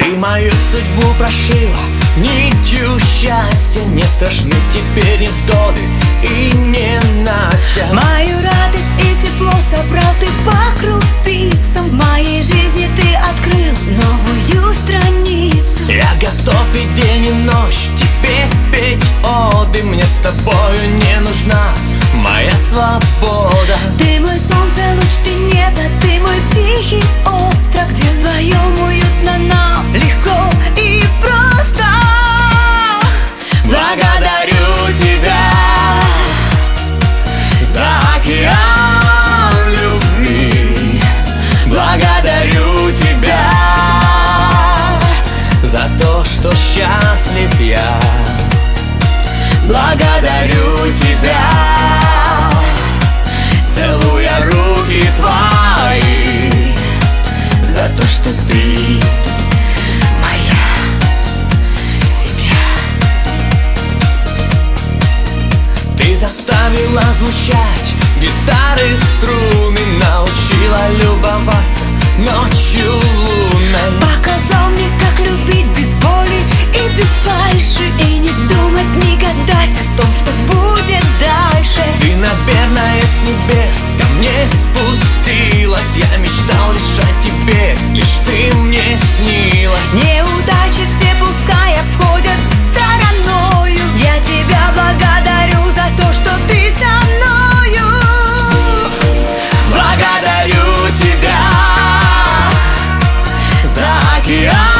Ты мою судьбу прошила нитью счастья. Не страшны теперь невзгоды и ненастья. Мою радость и тепло собрал ты по крупицам. В моей жизни ты открыл новую страницу. Я готов и день и ночь тебе петь оды. Мне с тобою не нужна моя свобода. Ты мой солнце, луч, ты небо, ты мой тихий остров, где вдвоем уютно нам, легко и просто. Благодарю тебя за океан любви. Благодарю тебя за то, что счастлив я. Благодарю тебя, целуя руки твои, за то, что ты моя семья. Ты заставила звучать гитары струны, научила любоваться ночью лунной. Показал мне, как любить без боли и без фальши, и не думать, не гадать о том, что будет дальше. Ты, наверное, с небес ко мне спустилась. Я мечтал лишь о тебе, лишь ты мне снилась. Неудачи все пускай обходят стороною. Я тебя благодарю за то, что ты со мною. Благодарю тебя за океан